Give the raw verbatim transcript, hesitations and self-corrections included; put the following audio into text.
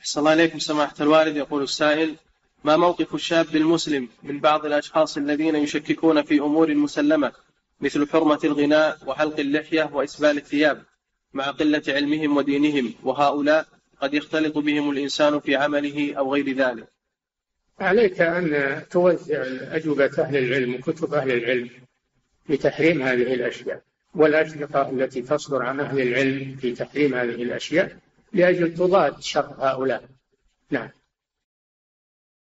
أحسن الله إليكم سماحة الوالد. يقول السائل: ما موقف الشاب المسلم من بعض الأشخاص الذين يشككون في أمور مسلمة مثل حرمة الغناء وحلق اللحية وإسبال الثياب مع قلة علمهم ودينهم، وهؤلاء قد يختلط بهم الإنسان في عمله أو غير ذلك؟ عليك أن توزع أجوبة أهل العلم وكتب أهل العلم لتحريم هذه الأشياء، والأشرطة التي تصدر عن أهل العلم في تحريم هذه الأشياء لأجل تضاد شر هؤلاء. نعم.